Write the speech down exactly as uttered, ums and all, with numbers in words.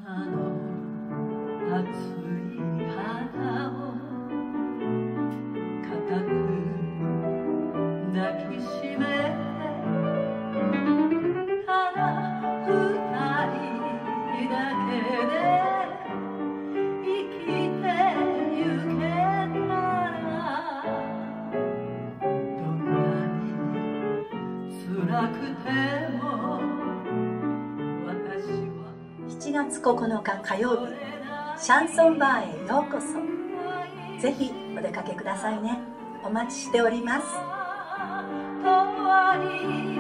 あの熱い花を固く抱きしめてただ二人だけで生きてゆけたらどんなに辛くても私はしちがつここのか火曜日、シャンソンバーへようこそ。ぜひお出かけくださいね。お待ちしております。 終わり